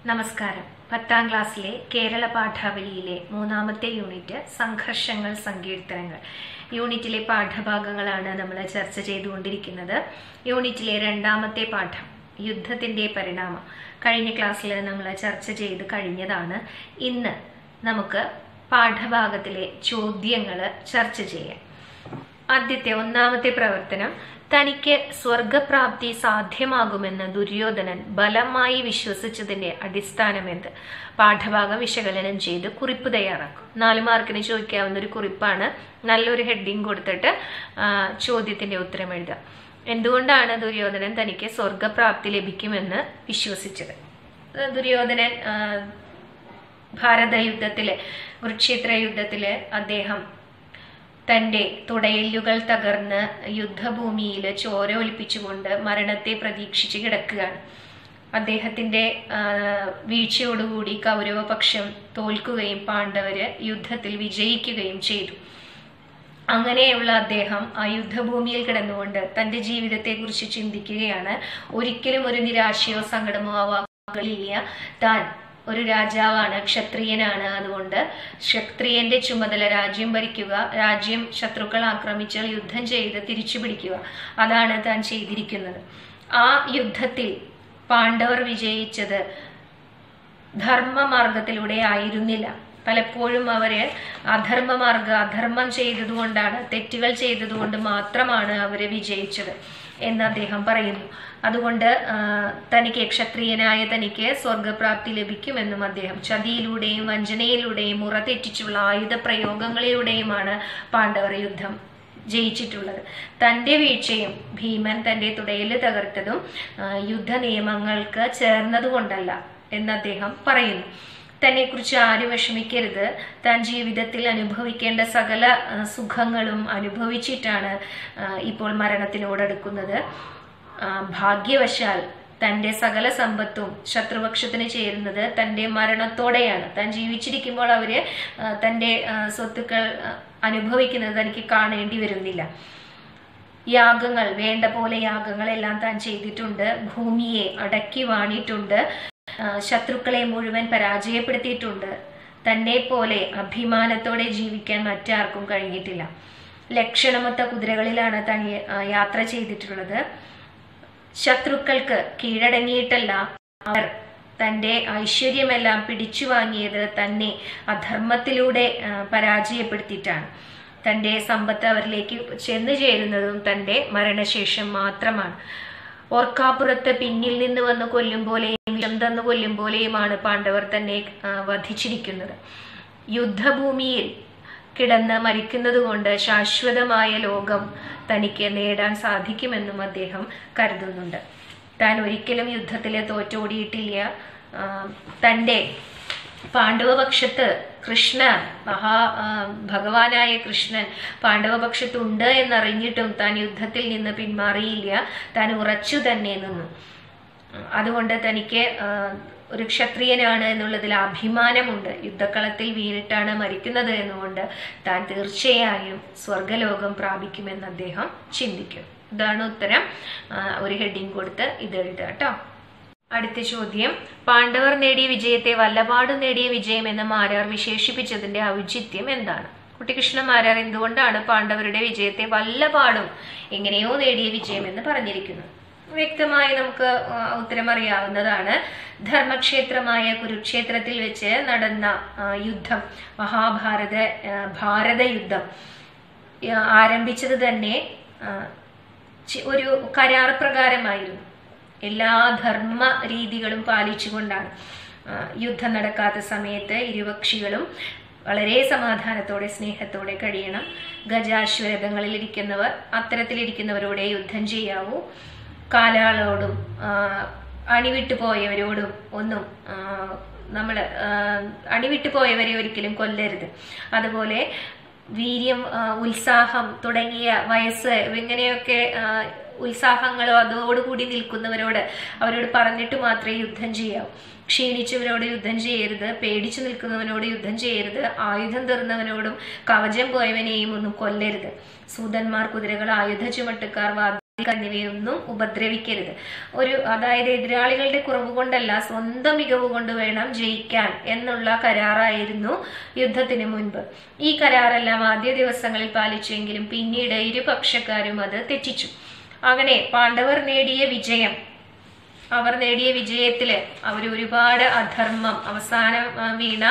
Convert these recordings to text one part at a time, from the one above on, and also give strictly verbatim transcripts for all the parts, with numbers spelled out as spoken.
നമസ്കാരം. പത്താം ക്ലാസ്സിലെ കേരള പാഠാവലിയിലെ മൂന്നാമത്തെ യൂണിറ്റ് സംഘർഷങ്ങൾ സങ്കീർത്തനങ്ങൾ യൂണിറ്റിലെ പാഠഭാഗങ്ങളാണ് നമ്മൾ ചർച്ച ചെയ്തുകൊണ്ടിരിക്കുന്നത്. യൂണിറ്റിലെ രണ്ടാമത്തെ പാഠം യുദ്ധത്തിന്റെ പരിണാമം കഴിഞ്ഞ ക്ലാസ്സിൽ നമ്മൾ ചർച്ച ചെയ്ത് കഴിഞ്ഞതാണ്. ഇന്ന് നമുക്ക് പാഠഭാഗത്തിലെ ചോദ്യങ്ങൾ ചർച്ച ചെയ്യാം. ആദ്യത്തെ ഒന്നാമത്തെ പ്രവർത്തനം, തനിക്ക് സ്വർഗപ്രാപ്തി സാധ്യമാകുമെന്ന് ദുര്യോധനൻ ബലമായി വിശ്വസിച്ചതിന്റെ അടിസ്ഥാനമെന്ത്? പാഠഭാഗം വിശകലനം ചെയ്ത് കുറിപ്പ് തയ്യാറാക്കും. നാല് മാർക്കിന് ചോദിക്കാവുന്ന ഒരു കുറിപ്പാണ്. നല്ലൊരു ഹെഡിങ് കൊടുത്തിട്ട് ചോദ്യത്തിന്റെ ഉത്തരം എഴുതുക. എന്തുകൊണ്ടാണ് ദുര്യോധനൻ തനിക്ക് സ്വർഗപ്രാപ്തി ലഭിക്കുമെന്ന് വിശ്വസിച്ചത്? ദുര്യോധനൻ ഭാരത യുദ്ധത്തിലെ കുരുക്ഷേത്ര യുദ്ധത്തില് അദ്ദേഹം തന്റെ തുടയെല്ലുകൾ തകർന്ന് യുദ്ധഭൂമിയിൽ ചോര ഒലിപ്പിച്ചുകൊണ്ട് മരണത്തെ പ്രതീക്ഷിച്ച് കിടക്കുകയാണ്. അദ്ദേഹത്തിന്റെ വീഴ്ചയോടുകൂടി കൗരവപക്ഷം തോൽക്കുകയും പാണ്ഡവര് യുദ്ധത്തിൽ വിജയിക്കുകയും ചെയ്തു. അങ്ങനെയുള്ള അദ്ദേഹം ആ യുദ്ധഭൂമിയിൽ കിടന്നുകൊണ്ട് തന്റെ ജീവിതത്തെ കുറിച്ച് ചിന്തിക്കുകയാണ്. ഒരിക്കലും ഒരു നിരാശയോ സങ്കടമോ ആവാറില്ല. താൻ ഒരു രാജാവാണ്, ക്ഷത്രിയനാണ്. അതുകൊണ്ട് ക്ഷത്രിയന്റെ ചുമതല രാജ്യം ഭരിക്കുക, രാജ്യം ശത്രുക്കൾ ആക്രമിച്ചാൽ യുദ്ധം ചെയ്ത് തിരിച്ചു പിടിക്കുക. അതാണ് താൻ ചെയ്തിരിക്കുന്നത്. ആ യുദ്ധത്തിൽ പാണ്ഡവർ വിജയിച്ചത് ധർമ്മമാർഗത്തിലൂടെ ആയിരുന്നില്ല. പലപ്പോഴും അവര് അധർമ്മമാർഗ അധർമ്മം ചെയ്തതുകൊണ്ടാണ്, തെറ്റുകൾ ചെയ്തതുകൊണ്ട് മാത്രമാണ് അവര് വിജയിച്ചത് എന്ന് അദ്ദേഹം പറയുന്നു. അതുകൊണ്ട് തനിക്ക് ക്ഷത്രിയനായ തനിക്ക് സ്വർഗപ്രാപ്തി ലഭിക്കുമെന്നും അദ്ദേഹം ചതിയിലൂടെയും വഞ്ചനയിലൂടെയും മുറ തെറ്റിച്ചുള്ള ആയുധ പ്രയോഗങ്ങളിലൂടെയുമാണ് പാണ്ഡവർ യുദ്ധം ജയിച്ചിട്ടുള്ളത്. തന്റെ വീഴ്ചയും ഭീമൻ തന്റെ തുടയിൽ തകർത്തതും യുദ്ധ നിയമങ്ങൾക്ക് ചേർന്നതുകൊണ്ടല്ല എന്ന് അദ്ദേഹം പറയുന്നു. തന്നെ കുറിച്ച് ആരും വിഷമിക്കരുത്. താൻ ജീവിതത്തിൽ അനുഭവിക്കേണ്ട സകല സുഖങ്ങളും അനുഭവിച്ചിട്ടാണ് ഇപ്പോൾ മരണത്തിനോടടുക്കുന്നത്. ഭാഗ്യവശാൽ തന്റെ സകല സമ്പത്തും ശത്രുപക്ഷത്തിന് ചേരുന്നത് തന്റെ മരണത്തോടെയാണ്. താൻ ജീവിച്ചിരിക്കുമ്പോൾ അവര് തന്റെ സ്വത്തുക്കൾ അനുഭവിക്കുന്നത് തനിക്ക് കാണേണ്ടി വരുന്നില്ല. യാഗങ്ങൾ, വേണ്ട പോലെ യാഗങ്ങളെല്ലാം താൻ ചെയ്തിട്ടുണ്ട്. ഭൂമിയെ അടക്കി വാണിട്ടുണ്ട്. ശത്രുക്കളെ മുഴുവൻ പരാജയപ്പെടുത്തിയിട്ടുണ്ട്. തന്നെ പോലെ അഭിമാനത്തോടെ ജീവിക്കാൻ മറ്റാർക്കും കഴിഞ്ഞിട്ടില്ല. ലക്ഷണമൊത്ത കുതിരകളിലാണ് താൻ യാത്ര ചെയ്തിട്ടുള്ളത്. ശത്രുക്കൾക്ക് കീഴടങ്ങിയിട്ടല്ല അവർ തന്റെ ഐശ്വര്യമെല്ലാം പിടിച്ചു വാങ്ങിയത് തന്നെ അധർമ്മത്തിലൂടെ പരാജയപ്പെടുത്തിയിട്ടാണ്. തന്റെ സമ്പത്ത് അവരിലേക്ക് ചെന്നു ചേരുന്നതും തന്റെ മരണശേഷം മാത്രമാണ്. ഓർക്കാപ്പുറത്ത് പിന്നിൽ നിന്ന് വന്ന് കൊല്ലും പോലെയും വിഷം തന്നു കൊല്ലും പോലെയുമാണ് പാണ്ഡവർ തന്നെ വധിച്ചിരിക്കുന്നത്. യുദ്ധഭൂമിയിൽ കിടന്ന് മരിക്കുന്നത് കൊണ്ട് ശാശ്വതമായ ലോകം തനിക്ക് നേടാൻ സാധിക്കുമെന്നും അദ്ദേഹം കരുതുന്നുണ്ട്. താൻ ഒരിക്കലും യുദ്ധത്തിൽ തോറ്റോടിയിട്ടില്ല. തൻ്റെ പാണ്ഡവപക്ഷത്ത് കൃഷ്ണൻ, മഹാ ഭഗവാനായ കൃഷ്ണൻ പാണ്ഡവപക്ഷത്തുണ്ട് എന്നറിഞ്ഞിട്ടും താൻ യുദ്ധത്തിൽ നിന്ന് പിന്മാറിയില്ല. താൻ ഉറച്ചു തന്നെ നിന്നു. അതുകൊണ്ട് തനിക്ക് ഒരു ക്ഷത്രിയനാണ് എന്നുള്ളതിൽ അഭിമാനമുണ്ട്. യുദ്ധക്കളത്തിൽ വീണിട്ടാണ് മരിക്കുന്നത് എന്നുകൊണ്ട് താൻ തീർച്ചയായും സ്വർഗലോകം പ്രാപിക്കുമെന്ന് അദ്ദേഹം ചിന്തിക്കും. ഇതാണ് ഉത്തരം. ഒരു ഹെഡിങ് കൊടുത്ത് ഇത് എഴുതുക കേട്ടോ. അടുത്ത ചോദ്യം, പാണ്ഡവർ നേടിയ വിജയത്തെ വല്ലപാടും നേടിയ വിജയം എന്ന് മാരാർ വിശേഷിപ്പിച്ചതിന്റെ ഔചിത്യം എന്താണ്? കുട്ടിക്കൃഷ്ണ മാരാർ എന്തുകൊണ്ടാണ് പാണ്ഡവരുടെ വിജയത്തെ വല്ലപാടും എങ്ങനെയോ നേടിയ വിജയം എന്ന് പറഞ്ഞിരിക്കുന്നത്? വ്യക്തമായി നമുക്ക് ഉത്തരം അറിയാവുന്നതാണ്. ധർമ്മക്ഷേത്രമായ കുരുക്ഷേത്രത്തിൽ വെച്ച് നടന്ന യുദ്ധം, മഹാഭാരത ഭാരത യുദ്ധം ആരംഭിച്ചത് തന്നെ ഒരു കരാർ പ്രകാരമായിരുന്നു. എല്ലാ ധർമ്മ രീതികളും പാലിച്ചുകൊണ്ടാണ്. യുദ്ധം നടക്കാത്ത സമയത്ത് ഇരുപക്ഷികളും വളരെ സമാധാനത്തോടെ സ്നേഹത്തോടെ കഴിയണം. ഗജാശ്വരഥങ്ങളിൽ ഇരിക്കുന്നവർ അത്തരത്തിലിരിക്കുന്നവരോടെ യുദ്ധം ചെയ്യാവൂ. കാലാളോടും അണിവിട്ടു പോയവരോടും ഒന്നും നമ്മൾ അണിവിട്ടു പോയവരെ ഒരിക്കലും കൊല്ലരുത്. അതുപോലെ വീര്യം, ഉത്സാഹം തുടങ്ങിയ വയസ്സ് ഇങ്ങനെയൊക്കെ ഉത്സാഹങ്ങളോ അതോടുകൂടി നിൽക്കുന്നവരോട് അവരോട് പറഞ്ഞിട്ട് മാത്രമേ യുദ്ധം ചെയ്യാവൂ. ക്ഷീണിച്ചവരോട് യുദ്ധം ചെയ്യരുത്. പേടിച്ചു നിൽക്കുന്നവനോട് യുദ്ധം ചെയ്യരുത്. ആയുധം തീർന്നവനോടും കവചം പോയവനെയും ഒന്നും കൊല്ലരുത്. സൂതന്മാർ, കുതിരകൾ, ആയുധ ചുമട്ടുകാർ, എന്നിവയൊന്നും ഉപദ്രവിക്കരുത്. ഒരു അതായത് എതിരാളികളുടെ കുറവ് കൊണ്ടല്ല, സ്വന്തം മികവ് കൊണ്ട് വേണം ജയിക്കാൻ എന്നുള്ള കരാറായിരുന്നു യുദ്ധത്തിന് മുൻപ്. ഈ കരാറെല്ലാം ആദ്യ ദിവസങ്ങളിൽ പാലിച്ചെങ്കിലും പിന്നീട് ഇരുപക്ഷക്കാരും അത് തെറ്റിച്ചു. അങ്ങനെ പാണ്ഡവർ നേടിയ വിജയം അവർ നേടിയ വിജയത്തില് അവർ ഒരുപാട് അധർമ്മം, അവസാനം വീണ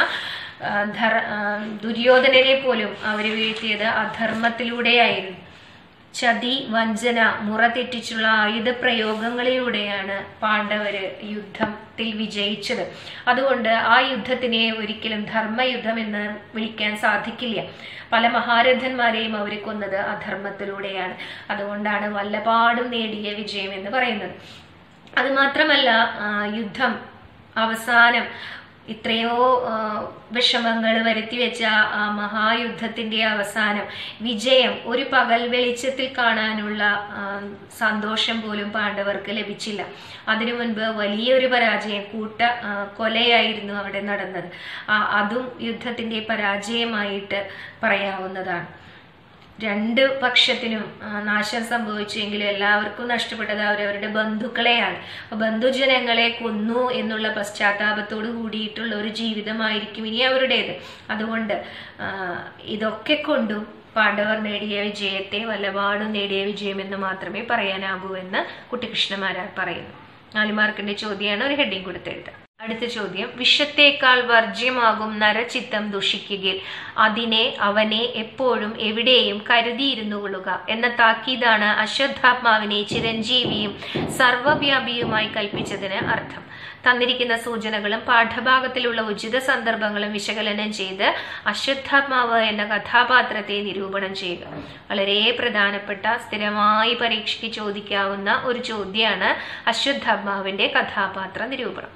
ദുര്യോധനനെ പോലും അവർ വീഴ്ത്തിയത് അധർമ്മത്തിലൂടെയായിരുന്നു. ചതി, വഞ്ചന, മുറ തെറ്റിച്ചുള്ള ആയുധ പ്രയോഗങ്ങളിലൂടെയാണ് പാണ്ഡവര് യുദ്ധത്തിൽ വിജയിച്ചത്. അതുകൊണ്ട് ആ യുദ്ധത്തിനെ ഒരിക്കലും ധർമ്മയുദ്ധം എന്ന് വിളിക്കാൻ സാധിക്കില്ല. പല മഹാരഥന്മാരെയും അവർ കൊന്നത് അധർമ്മത്തിലൂടെയാണ്. അതുകൊണ്ടാണ് വല്ലപാടും നേടിയ വിജയം എന്ന് പറയുന്നത്. അത് മാത്രമല്ല, യുദ്ധം അവസാനം ഇത്രയോ വിഷമങ്ങൾ വരുത്തി വെച്ച ആ മഹായുദ്ധത്തിന്റെ അവസാനം വിജയം ഒരു പകൽ വെളിച്ചത്തിൽ കാണാനുള്ള സന്തോഷം പോലും പാണ്ഡവർക്ക് ലഭിച്ചില്ല. അതിനു മുൻപ് വലിയൊരു പരാജയം, കൂട്ട കൊലയായിരുന്നു അവിടെ നടന്നത്. അതും യുദ്ധത്തിന്റെ പരാജയമായിട്ട് പറയാവുന്നതാണ്. രണ്ട് പക്ഷത്തിനും നാശം സംഭവിച്ചെങ്കിലും എല്ലാവർക്കും നഷ്ടപ്പെട്ടത് അവരവരുടെ ബന്ധുക്കളെയാണ്. ബന്ധുജനങ്ങളെ കൊന്നു എന്നുള്ള പശ്ചാത്താപത്തോട് കൂടിയിട്ടുള്ള ഒരു ജീവിതമായിരിക്കും ഇനി അവരുടേത്. അതുകൊണ്ട് ഇതൊക്കെ കൊണ്ടും പാണ്ഡവർ നേടിയ വിജയത്തെ വല്ലപാടും നേടിയ വിജയം എന്ന് മാത്രമേ പറയാനാകൂ എന്ന് കുട്ടിക്കൃഷ്ണമാരാർ പറയുന്നു. നാല് മാർക്കിന്റെ ചോദ്യമാണ്, ഒരു ഹെഡിങ് കൊടുത്തെഴുതാം. അടുത്ത ചോദ്യം, വിഷത്തേക്കാൾ വർജ്യമാകും നരചിത്തം ദുഷിക്കുകയിൽ അതിനെ അവനെ എപ്പോഴും എവിടെയും കരുതിയിരുന്നു കൊള്ളുക എന്ന താക്കീതാണ് അശ്വത്ഥാത്മാവിനെ ചിരഞ്ജീവിയും സർവവ്യാപിയുമായി കൽപ്പിച്ചതിന് അർത്ഥം. തന്നിരിക്കുന്ന സൂചനകളും പാഠഭാഗത്തിലുള്ള ഉചിത സന്ദർഭങ്ങളും വിശകലനം ചെയ്ത് അശ്വത്ഥാത്മാവ് എന്ന കഥാപാത്രത്തെ നിരൂപണം ചെയ്യുക. വളരെ പ്രധാനപ്പെട്ട, സ്ഥിരമായി പരീക്ഷയ്ക്ക് ചോദിക്കാവുന്ന ഒരു ചോദ്യമാണ് അശ്വത്ഥാത്മാവിന്റെ കഥാപാത്ര നിരൂപണം.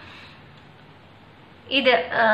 ഇത്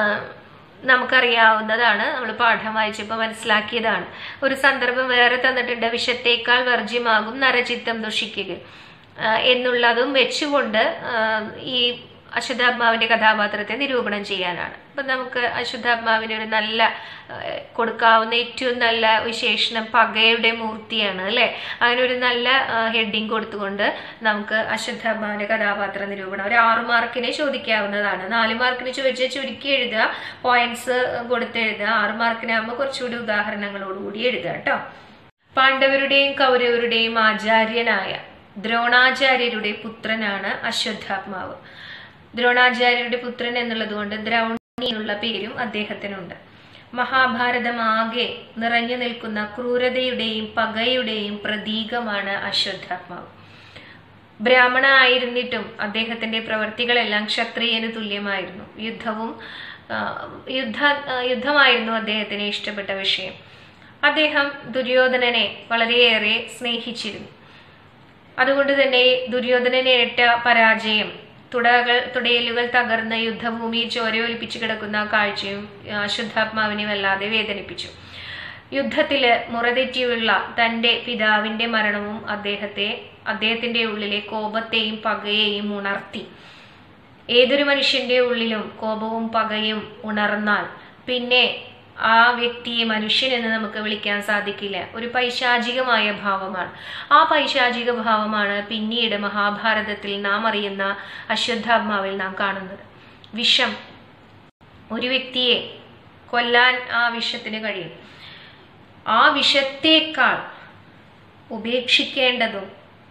നമുക്കറിയാവുന്നതാണ്, നമ്മൾ പാഠം വായിച്ചപ്പോൾ മനസ്സിലാക്കിയതാണ്. ഒരു സന്ദർഭം വേറെ തന്നിട്ടുണ്ട്, വിഷത്തേക്കാൾ വർജ്യമാകും നരചിത്തം ദുഷിക്കുക എന്നുള്ളതും വെച്ചുകൊണ്ട് ഈ അശ്വത്ഥാത്മാവിന്റെ കഥാപാത്രത്തെ നിരൂപണം ചെയ്യാനാണ്. അപ്പൊ നമുക്ക് അശ്വത്ഥാത്മാവിന് ഒരു നല്ല കൊടുക്കാവുന്ന ഏറ്റവും നല്ല വിശേഷണം പകയുടെ മൂർത്തിയാണ് അല്ലെ. അങ്ങനെ ഒരു നല്ല ഹെഡിങ് കൊടുത്തുകൊണ്ട് നമുക്ക് അശ്വത്ഥാത്മാവിന്റെ കഥാപാത്ര നിരൂപണം ഒരു ആറു മാർക്കിന് ചോദിക്കാവുന്നതാണ്. നാല് മാർക്കിന് ചോദിച്ചാൽ ചുരുക്കി എഴുതുക, പോയിന്റ്സ് കൊടുത്തെഴുതുക. ആറു മാർക്കിനാകുമ്പോൾ കുറച്ചുകൂടി ഉദാഹരണങ്ങളോടുകൂടി എഴുതുക കേട്ടോ. പാണ്ഡവരുടെയും കൗരവരുടെയും ആചാര്യനായ ദ്രോണാചാര്യരുടെ പുത്രനാണ് അശ്വത്ഥാത്മാവ്. ദ്രോണാചാര്യരുടെ പുത്രൻ എന്നുള്ളത് കൊണ്ട് ദ്രൗണി എന്നുള്ള പേരും അദ്ദേഹത്തിനുണ്ട്. മഹാഭാരതമാകെ നിറഞ്ഞു നിൽക്കുന്ന ക്രൂരതയുടെയും പകയുടെയും പ്രതീകമാണ് അശ്വത്ഥാത്മാവ്. ബ്രാഹ്മണ ആയിരുന്നിട്ടും അദ്ദേഹത്തിന്റെ പ്രവർത്തികളെല്ലാം ക്ഷത്രിയന് തുല്യമായിരുന്നു. യുദ്ധവും യുദ്ധ യുദ്ധമായിരുന്നു അദ്ദേഹത്തിന് ഇഷ്ടപ്പെട്ട വിഷയം. അദ്ദേഹം ദുര്യോധനനെ വളരെയേറെ സ്നേഹിച്ചിരുന്നു. അതുകൊണ്ട് തന്നെ ദുര്യോധനനേറ്റ പരാജയം, തുടകൾ തുടയലുകൾ തകർന്ന് യുദ്ധഭൂമിയിൽ ചോരയൊലിപ്പിച്ചു കിടക്കുന്ന കാഴ്ചയും അശ്വത്ഥാത്മാവിനെ വല്ലാതെ വേദനിപ്പിച്ചു. യുദ്ധത്തില് മുറതെറ്റിയുള്ള തന്റെ പിതാവിന്റെ മരണവും അദ്ദേഹത്തെ അദ്ദേഹത്തിന്റെ ഉള്ളിലെ കോപത്തെയും പകയെയും ഉണർത്തി. ഏതൊരു മനുഷ്യന്റെ ഉള്ളിലും കോപവും പകയും ഉണർന്നാൽ പിന്നെ ആ വ്യക്തിയെ മനുഷ്യൻ എന്ന് നമുക്ക് വിളിക്കാൻ സാധിക്കില്ല. ഒരു പൈശാചികമായ ഭാവമാണ്. ആ പൈശാചിക ഭാവമാണ് പിന്നീട് മഹാഭാരതത്തിൽ നാം അറിയുന്ന അശ്വത്ഥാത്മാവിൽ നാം കാണുന്നത്. വിഷം, ഒരു വ്യക്തിയെ കൊല്ലാൻ ആ വിഷത്തിന് കഴിയും. ആ വിഷത്തേക്കാൾ ഉപേക്ഷിക്കേണ്ടതും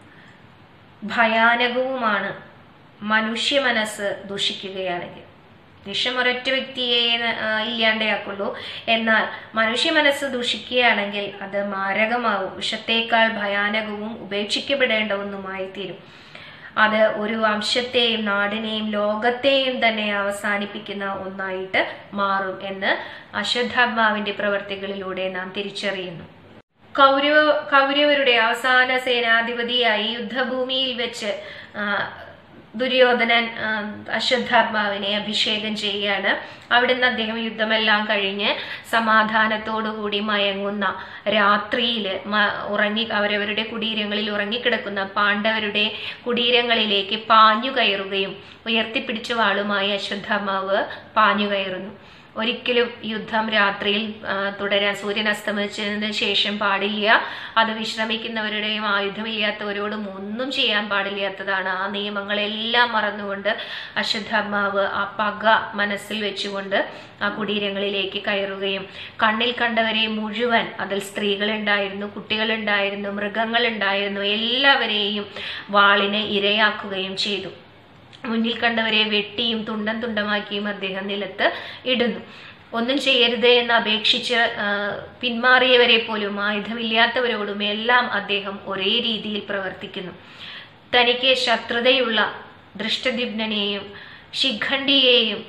ഭയാനകവുമാണ് മനുഷ്യ മനസ്സ് ദുഷിക്കുകയാണെങ്കിൽ. വിഷം ഒരൊറ്റ വ്യക്തിയെ ഇല്ലാണ്ടയാക്കുള്ളൂ, എന്നാൽ മനുഷ്യ മനസ്സ് ദുഷിക്കുകയാണെങ്കിൽ അത് മാരകമാവും. വിഷത്തേക്കാൾ ഭയാനകവും ഉപേക്ഷിക്കപ്പെടേണ്ട ഒന്നുമായി തീരും. അത് ഒരു വംശത്തെയും നാടിനെയും ലോകത്തെയും തന്നെ അവസാനിപ്പിക്കുന്ന ഒന്നായിട്ട് മാറും എന്ന് അശ്വത്ഥാത്മാവിന്റെ പ്രവർത്തികളിലൂടെ നാം തിരിച്ചറിയുന്നു. കൗരവ കൗരവരുടെ അവസാന സേനാധിപതിയായി യുദ്ധഭൂമിയിൽ വെച്ച് ദുര്യോധനൻ അശ്വത്ഥാത്മാവിനെ അഭിഷേകം ചെയ്യുകയാണ്. അവിടുന്ന് അദ്ദേഹം യുദ്ധമെല്ലാം കഴിഞ്ഞ് സമാധാനത്തോടുകൂടി മയങ്ങുന്ന രാത്രിയില് ഉറങ്ങി അവരവരുടെ കുടീരങ്ങളിൽ ഉറങ്ങിക്കിടക്കുന്ന പാണ്ഡവരുടെ കുടീരങ്ങളിലേക്ക് പാഞ്ഞു കയറുകയും ഉയർത്തിപ്പിടിച്ച വാളുമായി അശ്വത്ഥാത്മാവ് പാഞ്ഞു കയറുന്നു. ഒരിക്കലും യുദ്ധം രാത്രിയിൽ തുടരാൻ, സൂര്യൻ അസ്തമിച്ചതിന് ശേഷം പാടില്ല. അത് വിശ്രമിക്കുന്നവരുടെയും ആയുധമില്ലാത്തവരോടും ഒന്നും ചെയ്യാൻ പാടില്ലാത്തതാണ്. ആ നിയമങ്ങളെല്ലാം മറന്നുകൊണ്ട് അശ്വത്ഥാത്മാവ് ആ പക മനസ്സിൽ വെച്ചുകൊണ്ട് ആ കുടീരങ്ങളിലേക്ക് കയറുകയും കണ്ണിൽ കണ്ടവരെ മുഴുവൻ, അതിൽ സ്ത്രീകളുണ്ടായിരുന്നു, കുട്ടികളുണ്ടായിരുന്നു, മൃഗങ്ങളുണ്ടായിരുന്നു, എല്ലാവരെയും വാളിന് ഇരയാക്കുകയും ചെയ്തു. മുന്നിൽ കണ്ടവരെ വെട്ടിയും തുണ്ടം തുണ്ടമാക്കിയും അദ്ദേഹം നിലത്ത് ഇടുന്നു. ഒന്നും ചെയ്യരുത് എന്ന് അപേക്ഷിച്ച് പിന്മാറിയവരെ പോലും, ആയുധമില്ലാത്തവരോടും എല്ലാം അദ്ദേഹം ഒരേ രീതിയിൽ പ്രവർത്തിക്കുന്നു. തനിക്ക് ശത്രുതയുള്ള ദൃഷ്ടദ്യുമ്നനെയും ശിഖണ്ഡിയെയും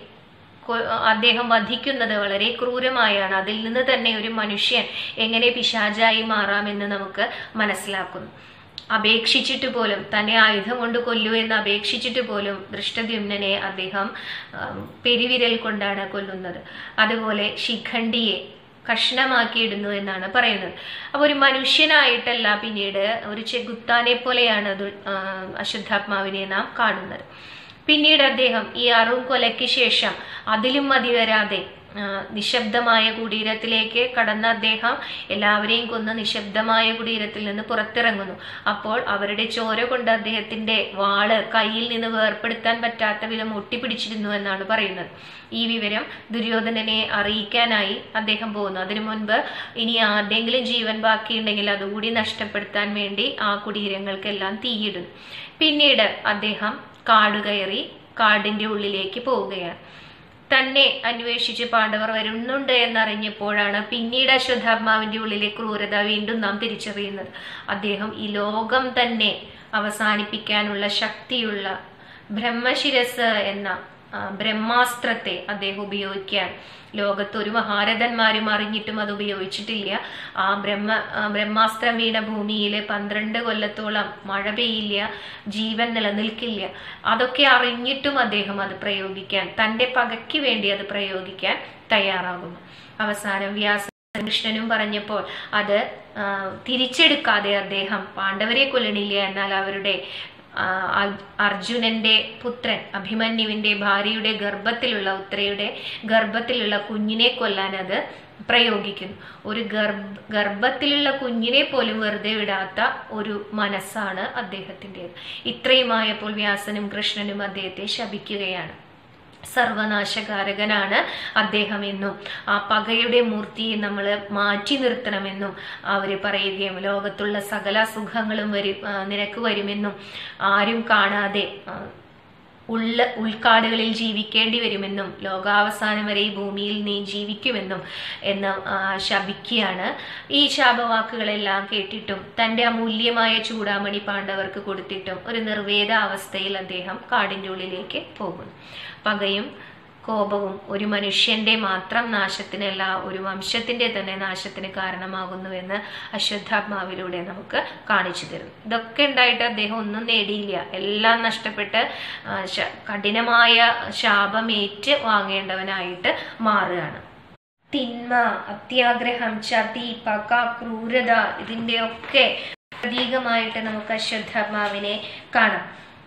അദ്ദേഹം വധിക്കുന്നത് വളരെ ക്രൂരമായാണ്. അതിൽ നിന്ന് തന്നെ ഒരു മനുഷ്യൻ എങ്ങനെ പിശാചായി മാറാമെന്ന് നമുക്ക് മനസ്സിലാക്കുന്നു. അപേക്ഷിച്ചിട്ട് പോലും, തന്നെ ആയുധം കൊണ്ട് കൊല്ലൂ എന്ന് അപേക്ഷിച്ചിട്ട് പോലും ദൃഷ്ടദ്യുമ്നനെ അദ്ദേഹം പെരുവിരൽ കൊണ്ടാണ് കൊല്ലുന്നത്. അതുപോലെ ശിഖണ്ഡിയെ കഷ്ണമാക്കിയിടുന്നു എന്നാണ് പറയുന്നത്. അപ്പൊ ഒരു മനുഷ്യനായിട്ടല്ല, പിന്നീട് ഒരു ചെകുത്താനെ പോലെയാണ് അത് അശ്വത്ഥാത്മാവിനെ നാം കാണുന്നത്. പിന്നീട് അദ്ദേഹം ഈ അറും കൊലയ്ക്ക് ശേഷം അതിലും മതി വരാതെ നിശബ്ദമായ കുടീരത്തിലേക്ക് കടന്ന അദ്ദേഹം എല്ലാവരെയും കൊന്ന് നിശബ്ദമായ കുടീരത്തിൽ നിന്ന് പുറത്തിറങ്ങുന്നു. അപ്പോൾ അവരുടെ ചോര കൊണ്ട് അദ്ദേഹത്തിന്റെ വാള് കയ്യിൽ നിന്ന് വേർപ്പെടുത്താൻ പറ്റാത്ത വിധം ഒട്ടിപ്പിടിച്ചിരുന്നു എന്നാണ് പറയുന്നത്. ഈ വിവരം ദുര്യോധനനെ അറിയിക്കാനായി അദ്ദേഹം പോകുന്നു. അതിനു മുൻപ് ഇനി ആരുടെയെങ്കിലും ജീവൻ ബാക്കിയുണ്ടെങ്കിൽ അതുകൂടി നഷ്ടപ്പെടുത്താൻ വേണ്ടി ആ കുടീരങ്ങൾക്കെല്ലാം തീയിടുന്നു. പിന്നീട് അദ്ദേഹം കാട് കയറി കാടിന്റെ ഉള്ളിലേക്ക് പോവുകയാണ്. തന്നെ അന്വേഷിച്ച് പാണ്ഡവർ വരുന്നുണ്ട് എന്നറിഞ്ഞപ്പോഴാണ് പിന്നീട് അശ്വത്ഥാത്മാവിന്റെ ഉള്ളിലെ ക്രൂരത വീണ്ടും നാം തിരിച്ചറിയുന്നത്. അദ്ദേഹം ഈ ലോകം തന്നെ അവസാനിപ്പിക്കാനുള്ള ശക്തിയുള്ള ബ്രഹ്മശിരസ് എന്ന ബ്രഹ്മാസ്ത്രത്തെ അദ്ദേഹം ഉപയോഗിക്കാൻ ലോകത്ത് ഒരു മഹാരഥന്മാരും അറിഞ്ഞിട്ടും അത് ഉപയോഗിച്ചിട്ടില്ല. ആ ബ്രഹ്മ ബ്രഹ്മാസ്ത്രം വീണ ഭൂമിയിൽ പന്ത്രണ്ട് കൊല്ലത്തോളം മഴ പെയ്യില്ല, ജീവൻ നിലനിൽക്കില്ല. അതൊക്കെ അറിഞ്ഞിട്ടും അദ്ദേഹം അത് പ്രയോഗിക്കാൻ, തന്റെ പകയ്ക്ക് വേണ്ടി അത് പ്രയോഗിക്കാൻ തയ്യാറാകുന്നു. അവസാനം വ്യാസ കൃഷ്ണനും പറഞ്ഞപ്പോൾ അത് തിരിച്ചെടുക്കാതെ അദ്ദേഹം പാണ്ഡവരെ കൊല്ലണില്ല, എന്നാൽ അവരുടെ അർജുനന്റെ പുത്രൻ അഭിമന്യുവിന്റെ ഭാര്യയുടെ ഗർഭത്തിലുള്ള, ഉത്രയുടെ ഗർഭത്തിലുള്ള കുഞ്ഞിനെ കൊല്ലാൻ അത് പ്രയോഗിക്കുന്നു. ഒരു ഗർഭ ഗർഭത്തിലുള്ള കുഞ്ഞിനെ പോലും വെറുതെ വിടാത്ത ഒരു മനസ്സാണ് അദ്ദേഹത്തിൻ്റെത്. ഇത്രയുമായപ്പോൾ വ്യാസനും കൃഷ്ണനും അദ്ദേഹത്തെ ശപിക്കുകയാണ്. സർവനാശകാരകനാണ് അദ്ദേഹം എന്നും ആ പകയുടെ മൂർത്തിയെ നമ്മൾ മാറ്റി നിർത്തണമെന്നും അവര് പറയുകയും ലോകത്തുള്ള സകല സുഖങ്ങളും വരും നിനക്ക് വരുമെന്നും ആരും കാണാതെ ഉള്ള ഉൾക്കാടുകളിൽ ജീവിക്കേണ്ടി വരുമെന്നും ലോകാവസാനം വരെ ഈ ഭൂമിയിൽ നീ ജീവിക്കുമെന്നും എന്ന് ശപിക്കുകയാണ്. ഈ ശാപവാക്കുകളെല്ലാം കേട്ടിട്ടും തൻ്റെ അമൂല്യമായ ചൂടാമണി പാണ്ഡവർക്ക് കൊടുത്തിട്ടും ഒരു നിർവേദ അവസ്ഥയിൽ അദ്ദേഹം കാടിൻ്റെ ഉള്ളിലേക്ക് പോകുന്നു. പകയും കോപവും ഒരു മനുഷ്യന്റെ മാത്രം നാശത്തിനല്ല, ഒരു വംശത്തിന്റെ തന്നെ നാശത്തിന് കാരണമാകുന്നുവെന്ന് അശ്വത്ഥാത്മാവിലൂടെ നമുക്ക് കാണിച്ചു തരുന്നു. ഇതൊക്കെ ഉണ്ടായിട്ട് അദ്ദേഹം ഒന്നും നേടിയില്ല, എല്ലാം നഷ്ടപ്പെട്ട് കഠിനമായ ശാപമേറ്റ് വാങ്ങേണ്ടവനായിട്ട് മാറുകയാണ്. തിന്മ, അത്യാഗ്രഹം, ചതി, പക, ക്രൂരത, ഇതിന്റെ ഒക്കെ പ്രതീകമായിട്ട് നമുക്ക് അശ്വത്ഥാത്മാവിനെ കാണാം.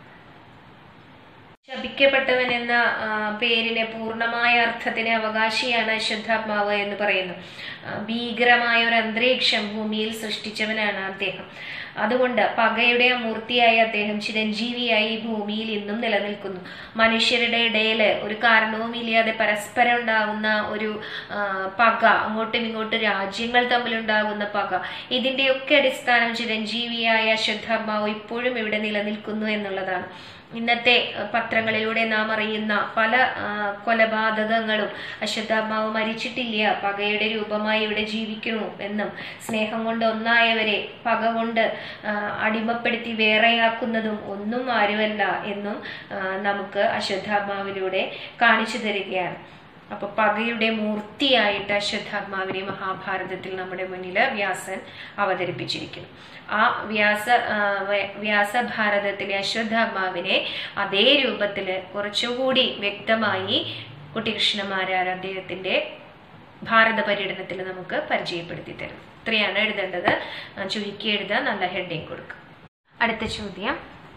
ശപിക്കപ്പെട്ടവൻ എന്ന പേരിന് പൂർണ്ണമായ അർത്ഥത്തിന് അവകാശിയാണ് അശ്വത്ഥാത്മാവ് എന്ന് പറയുന്നു. ഭീകരമായ ഒരു അന്തരീക്ഷം ഭൂമിയിൽ സൃഷ്ടിച്ചവനാണ് അദ്ദേഹം. അതുകൊണ്ട് പകയുടെ മൂർത്തിയായി അദ്ദേഹം ചിരഞ്ജീവിയായി ഈ ഭൂമിയിൽ ഇന്നും നിലനിൽക്കുന്നു. മനുഷ്യരുടെ ഇടയിൽ ഒരു കാരണവുമില്ലാതെ പരസ്പരം ഉണ്ടാകുന്ന ഒരു പക, അങ്ങോട്ടും ഇങ്ങോട്ടും രാജ്യങ്ങൾ തമ്മിലുണ്ടാകുന്ന പക, ഇതിന്റെയൊക്കെ അടിസ്ഥാനം ചിരഞ്ജീവിയായ അശ്വത്ഥാത്മാവ് ഇപ്പോഴും ഇവിടെ നിലനിൽക്കുന്നു എന്നുള്ളതാണ്. ഇന്നത്തെ പത്രങ്ങളിലൂടെ നാം അറിയുന്ന പല കൊലപാതകങ്ങളും അശ്വത്ഥാത്മാവ് മരിച്ചിട്ടില്ല, പകയുടെ രൂപമായി ഇവിടെ ജീവിക്കുന്നു എന്നും സ്നേഹം കൊണ്ട് ഒന്നായവരെ പക കൊണ്ട് അടിമപ്പെടുത്തി വേറെയാക്കുന്നതും ഒന്നും ആരുമല്ല എന്നും നമുക്ക് അശ്വത്ഥാത്മാവിലൂടെ കാണിച്ചു തരികയാണ്. അപ്പൊ പകയുടെ മൂർത്തിയായിട്ട് അശ്വത്ഥാത്മാവിനെ മഹാഭാരതത്തിൽ നമ്മുടെ മുന്നിൽ വ്യാസൻ അവതരിപ്പിച്ചിരിക്കുന്നു. ആ വ്യാസ വ്യാസഭാരതത്തിലെ അശ്വത്ഥാത്മാവിനെ അതേ രൂപത്തില് കുറച്ചുകൂടി വ്യക്തമായി കുട്ടികൃഷ്ണമാരാർ അദ്ദേഹത്തിന്റെ ഭാരത പര്യടനത്തിൽ നമുക്ക് പരിചയപ്പെടുത്തി തരും. ഇത്രയാണ് എഴുതേണ്ടത്. ചുരുക്കി എഴുതാൻ, നല്ല ഹെഡിങ് കൊടുക്കുക. അടുത്ത ചോദ്യം,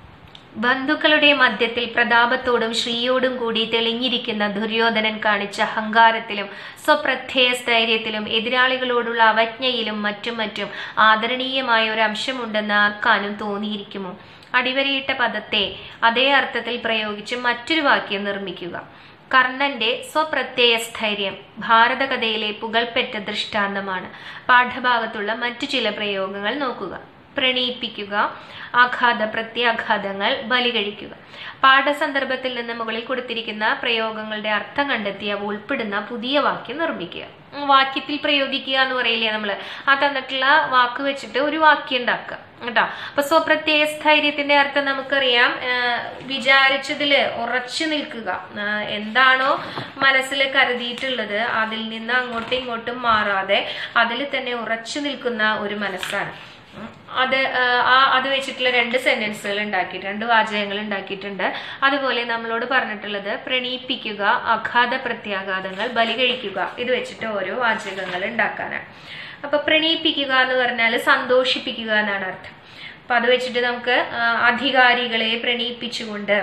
ബന്ധുക്കളുടെ മധ്യത്തിൽ പ്രതാപത്തോടും ശ്രീയോടും കൂടി തെളിഞ്ഞിരിക്കുന്ന ദുര്യോധനൻ കാണിച്ച അഹങ്കാരത്തിലും സ്വപ്രത്യയ സ്ഥൈര്യത്തിലും എതിരാളികളോടുള്ള അവജ്ഞയിലും മറ്റും മറ്റും ആദരണീയമായ ഒരു അംശമുണ്ടെന്ന് ആർക്കാനും തോന്നിയിരിക്കുമോ? അടിവരയിട്ട പദത്തെ അതേ അർത്ഥത്തിൽ പ്രയോഗിച്ച് മറ്റൊരു വാക്യം നിർമ്മിക്കുക. കർണന്റെ സ്വപ്രത്യയ സ്ഥൈര്യം ഭാരതകഥയിലെ പുകൾപെറ്റ ദൃഷ്ടാന്തമാണ്. പാഠഭാഗത്തുള്ള മറ്റു ചില പ്രയോഗങ്ങൾ നോക്കുക. പ്രണയിപ്പിക്കുക, ആഘാത പ്രത്യാഘാതങ്ങൾ, ബലി കഴിക്കുക. പാഠസന്ദർഭത്തിൽ നിന്ന് മുകളിൽ കൊടുത്തിരിക്കുന്ന പ്രയോഗങ്ങളുടെ അർത്ഥം കണ്ടെത്തി അവ ഉൾപ്പെടുന്ന പുതിയ വാക്യം നിർമ്മിക്കുക. വാക്യത്തിൽ പ്രയോഗിക്കുക എന്ന് പറയില്ലേ നമ്മള്, ആ തന്നിട്ടുള്ള വാക്ക് വെച്ചിട്ട് ഒരു വാക്യം ഉണ്ടാക്കുക കേട്ടോ. അപ്പൊ സ്വപ്രത്യയ സ്ഥൈര്യത്തിന്റെ അർത്ഥം നമുക്കറിയാം, വിചാരിച്ചതില് ഉറച്ചു നിൽക്കുക. എന്താണോ മനസ്സിൽ കരുതിയിട്ടുള്ളത് അതിൽ നിന്ന് അങ്ങോട്ടും ഇങ്ങോട്ടും മാറാതെ അതിൽ തന്നെ ഉറച്ചു നിൽക്കുന്ന ഒരു മനസ്സാണ്. അത് ആ അത് വെച്ചിട്ടുള്ള രണ്ട് സെന്റൻസുകൾ ഉണ്ടാക്കിയിട്ട് രണ്ട് വാചകങ്ങൾ ഉണ്ടാക്കിയിട്ടുണ്ട്. അതുപോലെ നമ്മളോട് പറഞ്ഞിട്ടുള്ളത് പ്രണയിപ്പിക്കുക, അഘാത പ്രത്യാഘാതങ്ങൾ, ബലി കഴിക്കുക, ഇത് വെച്ചിട്ട് ഓരോ വാചകങ്ങൾ ഉണ്ടാക്കാനാണ്. അപ്പൊ പ്രണയിപ്പിക്കുക എന്ന് പറഞ്ഞാൽ സന്തോഷിപ്പിക്കുക എന്നാണ് അർത്ഥം. അപ്പൊ അത് വെച്ചിട്ട് നമുക്ക് അധികാരികളെ പ്രണയിപ്പിച്ചുകൊണ്ട്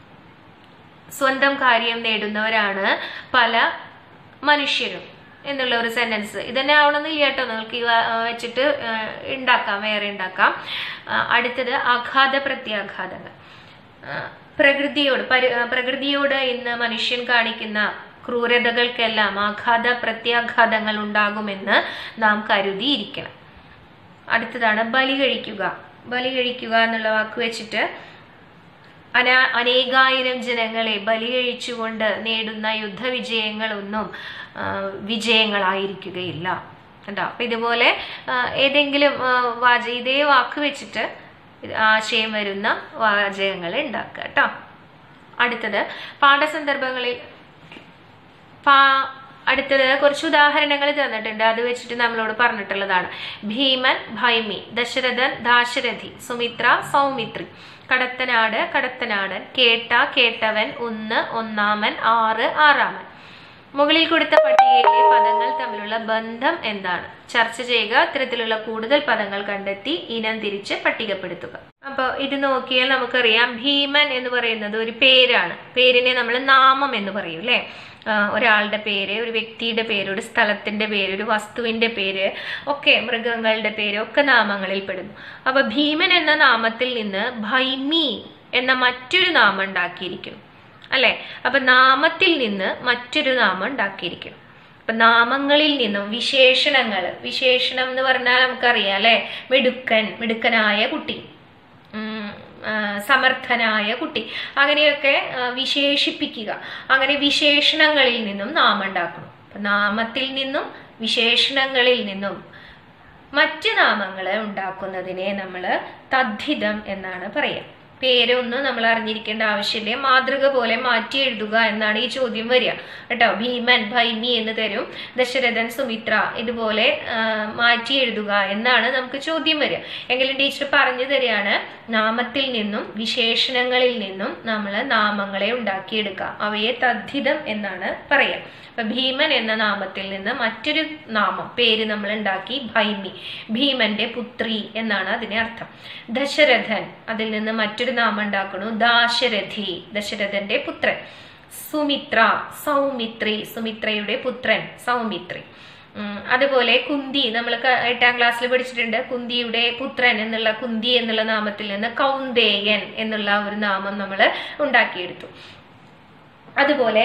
സ്വന്തം കാര്യം നേടുന്നവരാണ് പല മനുഷ്യരും എന്നുള്ള ഒരു സെന്റൻസ്. ഇതന്നെ ആവണമെന്നില്ല കേട്ടോ, നിങ്ങൾക്ക് വെച്ചിട്ട് ഉണ്ടാക്കാം, വേറെ ഉണ്ടാക്കാം. അടുത്തത് ആഘാത പ്രത്യാഘാതങ്ങൾ. പ്രകൃതിയോട് പരി പ്രകൃതിയോട് ഇന്ന് മനുഷ്യൻ കാണിക്കുന്ന ക്രൂരതകൾക്കെല്ലാം ആഘാത പ്രത്യാഘാതങ്ങൾ ഉണ്ടാകുമെന്ന് നാം കരുതിയിരിക്കണം. അടുത്തതാണ് ബലി കഴിക്കുക. ബലി കഴിക്കുക എന്നുള്ള വാക്ക് വെച്ചിട്ട് അനാ അനേകായിരം ജനങ്ങളെ ബലി കഴിച്ചുകൊണ്ട് നേടുന്ന യുദ്ധവിജയങ്ങളൊന്നും വിജയങ്ങളായിരിക്കുകയില്ല കേട്ടോ. അപ്പൊ ഇതുപോലെ ഏതെങ്കിലും വാച ഇതേ വാക്ക് വെച്ചിട്ട് ആശയം വരുന്ന വാചകങ്ങൾ ഉണ്ടാക്കുക കേട്ടോ. അടുത്തത് പാഠസന്ദർഭങ്ങളിൽ പാ അടുത്തത് കുറച്ച് ഉദാഹരണങ്ങൾ തന്നിട്ടുണ്ട്, അത് വെച്ചിട്ട് നമ്മളോട് പറഞ്ഞിട്ടുള്ളതാണ്. ഭീമൻ, ഭൈമി, ദശരഥൻ, ദാശരഥി, സുമിത്ര, സൗമിത്രി, കടത്തനാട്, കടത്തനാടൻ, കേട്ട, കേട്ടവൻ, ഒന്ന്, ഒന്നാമൻ, ആറ്, ആറാമൻ. മുകളിൽ കൊടുത്ത പട്ടികയിലെ പദങ്ങൾ തമ്മിലുള്ള ബന്ധം എന്താണ്? ചർച്ച ചെയ്യുക. ഇത്തരത്തിലുള്ള കൂടുതൽ പദങ്ങൾ കണ്ടെത്തി ഇനം തിരിച്ച് പട്ടികപ്പെടുത്തുക. അപ്പൊ ഇത് നോക്കിയാൽ നമുക്കറിയാം, ഭീമൻ എന്ന് പറയുന്നത് ഒരു പേരാണ്. പേരിനെ നമ്മൾ നാമം എന്ന് പറയും അല്ലെ. ഒരാളുടെ പേര്, ഒരു വ്യക്തിയുടെ പേര്, ഒരു സ്ഥലത്തിന്റെ പേര്, ഒരു വസ്തുവിന്റെ പേര്, ഒക്കെ മൃഗങ്ങളുടെ പേര് ഒക്കെ നാമങ്ങളിൽ പെടുന്നു. അപ്പൊ ഭീമൻ എന്ന നാമത്തിൽ നിന്ന് ഭൈമി എന്ന മറ്റൊരു നാമം ഉണ്ടാക്കിയിരിക്കുന്നു അല്ലെ. അപ്പൊ നാമത്തിൽ നിന്ന് മറ്റൊരു നാമം ഉണ്ടാക്കിയിരിക്കണം. അപ്പൊ നാമങ്ങളിൽ നിന്നും വിശേഷണങ്ങൾ, വിശേഷണം എന്ന് പറഞ്ഞാൽ നമുക്കറിയാം അല്ലെ, മിടുക്കൻ, മിടുക്കനായ കുട്ടി, ഉം സമർത്ഥനായ കുട്ടി, അങ്ങനെയൊക്കെ വിശേഷിപ്പിക്കുക. അങ്ങനെ വിശേഷണങ്ങളിൽ നിന്നും നാമം ഉണ്ടാക്കണം. അപ്പൊ നാമത്തിൽ നിന്നും വിശേഷണങ്ങളിൽ നിന്നും മറ്റ് നാമങ്ങളെ ഉണ്ടാക്കുന്നതിനെ നമ്മൾ തദ്ധിതം എന്നാണ് പറയുക. പേരൊന്നും നമ്മൾ അറിഞ്ഞിരിക്കേണ്ട ആവശ്യമില്ല, മാതൃക പോലെ മാറ്റി എഴുതുക എന്നാണ് ഈ ചോദ്യം വരിക കേട്ടോ. ഭീമൻ, ഭൈമി എന്ന് തരും, ദശരഥൻ, സുമിത്ര ഇതുപോലെ മാറ്റി എഴുതുക എന്നാണ് നമുക്ക് ചോദ്യം വരിക. എങ്കിലും ടീച്ചർ പറഞ്ഞു തരികയാണ്, നാമത്തിൽ നിന്നും വിശേഷണങ്ങളിൽ നിന്നും നമ്മൾ നാമങ്ങളെ ഉണ്ടാക്കിയെടുക്കുക, അവയെ തദ്ധിതം എന്നാണ് പറയുക. അപ്പൊ ഭീമൻ എന്ന നാമത്തിൽ നിന്ന് മറ്റൊരു നാമം, പേര് നമ്മൾ ഉണ്ടാക്കി, ഭൈമി, ഭീമന്റെ പുത്രി എന്നാണ് അതിന്റെ അർത്ഥം. ദശരഥൻ, അതിൽ നിന്ന് മറ്റൊരു നാമം ഉണ്ടാക്കണു, ദാശരഥി, ദശരഥന്റെ പുത്രൻ. സുമിത്ര, സൗമിത്രി, സുമിത്രയുടെ പുത്രൻ സൗമിത്രി. അതുപോലെ കുന്തി, നമ്മൾ എട്ടാം ക്ലാസ്സിൽ പഠിച്ചിട്ടുണ്ട്, കുന്തിയുടെ പുത്രൻ എന്നുള്ള കുന്തി എന്നുള്ള നാമത്തിൽ നിന്ന് കൗന്ദേയൻ എന്നുള്ള ഒരു നാമം നമ്മൾ ഉണ്ടാക്കിയെടുത്തു. അതുപോലെ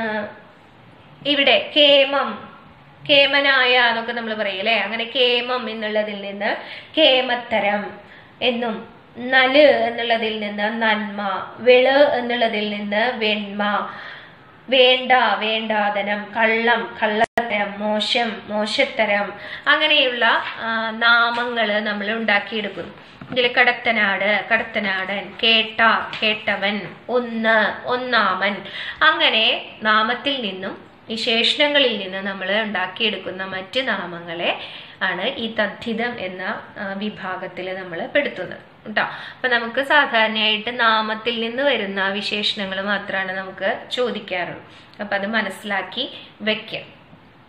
ഇവിടെ കേമം, കേമനായ എന്നൊക്കെ നമ്മൾ പറയും അല്ലെ. അങ്ങനെ കേമം എന്നുള്ളതിൽ നിന്ന് കേമത്തരം എന്നും, നല് എന്നുള്ളതിൽ നിന്ന് നന്മ, വെള് എന്നുള്ളതിൽ നിന്ന് വെണ്മ, വേണ്ട, വേണ്ടാതനം, കള്ളം, കള്ളത്തരം, മോശം, മോശത്തരം, അങ്ങനെയുള്ള നാമങ്ങള് നമ്മൾ ഉണ്ടാക്കിയെടുക്കുന്നു. ഇതിൽ കടത്തനാട്, കടത്തനാടൻ, കേട്ട, കേട്ടവൻ, ഒന്ന്, ഒന്നാമൻ, അങ്ങനെ നാമത്തിൽ നിന്നും വിശേഷണങ്ങളിൽ നിന്ന് നമ്മൾ ഉണ്ടാക്കിയെടുക്കുന്ന മറ്റ് നാമങ്ങളെ ആണ് ഈ തദ്ധിതം എന്ന വിഭാഗത്തിൽ നമ്മൾ പെടുത്തുന്നത് കേട്ടോ. അപ്പൊ നമുക്ക് സാധാരണയായിട്ട് നാമത്തിൽ നിന്ന് വരുന്ന വിശേഷണങ്ങൾ മാത്രമാണ് നമുക്ക് ചോദിക്കാറുള്ളൂ. അപ്പൊ അത് മനസ്സിലാക്കി വെക്കാം.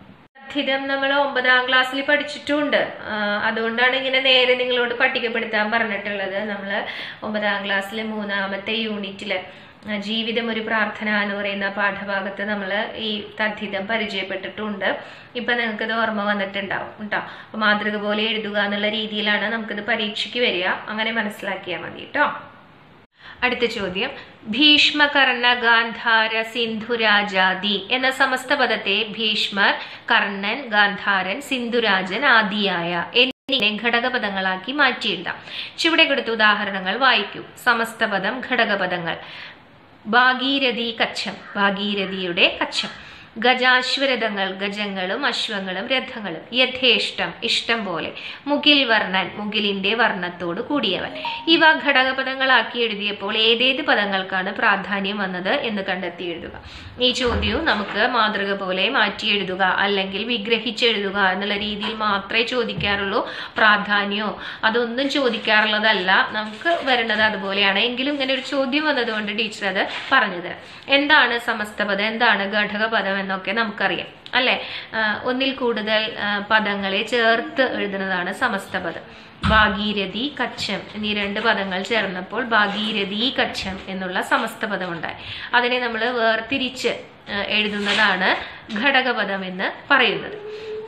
തദ്ധിതം നമ്മൾ ഒമ്പതാം ക്ലാസ്സിൽ പഠിച്ചിട്ടുണ്ട്. അതുകൊണ്ടാണ് ഇങ്ങനെ നേരെ നിങ്ങളോട് പട്ടികപ്പെടുത്താൻ പറഞ്ഞിട്ടുള്ളത്. നമ്മൾ ഒമ്പതാം ക്ലാസ്സിലെ മൂന്നാമത്തെ യൂണിറ്റില് ജീവിതം ഒരു പ്രാർത്ഥന എന്ന് പറയുന്ന പാഠഭാഗത്ത് നമ്മൾ ഈ തദ്ധിതം പരിചയപ്പെട്ടിട്ടുണ്ട്. ഇപ്പൊ നിങ്ങൾക്കിത് ഓർമ്മ വന്നിട്ടുണ്ടാവും കേട്ടോ. അപ്പൊ മാതൃക പോലെ എഴുതുക എന്നുള്ള രീതിയിലാണ് നമുക്കിത് പരീക്ഷയ്ക്ക് വരിക. അങ്ങനെ മനസ്സിലാക്കിയാൽ മതി കേട്ടോ. അടുത്ത ചോദ്യം, ഭീഷ്മകർണ ഗാന്ധാര സിന്ധുരാജാദി എന്ന സമസ്ത പദത്തെ ഭീഷ്മർ, കർണൻ, ഗാന്ധാരൻ, സിന്ധുരാജൻ ആദിയായ എന്നിങ്ങനെ ഘടകപദങ്ങളാക്കി മാറ്റിയെഴുതാം. ചുവടെ കൊടുത്ത ഉദാഹരണങ്ങൾ വായിക്കൂ. സമസ്തപദം ഘടകപദങ്ങൾ: ഭാഗീരഥി കച്ഛം, ഭാഗീരഥിയുടെ കച്ഛം. ഗജാശ്വരഥങ്ങൾ, ഗജങ്ങളും അശ്വങ്ങളും രഥങ്ങളും. യഥേഷ്ടം, ഇഷ്ടം പോലെ. മുകിൽ വർണ്ണൻ, മുകിലിന്റെ വർണ്ണത്തോട് കൂടിയവൻ. ഇവ ഘടകപദങ്ങളാക്കി എഴുതിയപ്പോൾ ഏതേത് പദങ്ങൾക്കാണ് പ്രാധാന്യം വന്നത് എന്ന് കണ്ടെത്തി എഴുതുക. ഈ ചോദ്യവും നമുക്ക് മാതൃക പോലെ മാറ്റി എഴുതുക അല്ലെങ്കിൽ വിഗ്രഹിച്ചെഴുതുക എന്നുള്ള രീതിയിൽ മാത്രമേ ചോദിക്കാറുള്ളൂ. പ്രാധാന്യമോ അതൊന്നും ചോദിക്കാറുള്ളതല്ല. നമുക്ക് വരുന്നത് അതുപോലെയാണ്. എങ്കിലും ഇങ്ങനെ ഒരു ചോദ്യം വന്നതുകൊണ്ട് ടീച്ചർ അത് പറഞ്ഞു തരാം. എന്താണ് സമസ്തപദം, എന്താണ് ഘടകപദം എന്നൊക്കെ നമുക്കറിയാം അല്ലെ. ഒന്നിൽ കൂടുതൽ പദങ്ങളെ ചേർത്ത് എഴുതുന്നതാണ് സമസ്തപദം. ഭാഗീരഥി, കച്ഛം എന്നീ രണ്ട് പദങ്ങൾ ചേർന്നപ്പോൾ ഭാഗീരഥി കച്ഛം എന്നുള്ള സമസ്തപദം ഉണ്ടായി. അതിനെ നമ്മൾ വേർതിരിച്ച് എഴുതുന്നതാണ് ഘടകപദം എന്ന് പറയുന്നത്.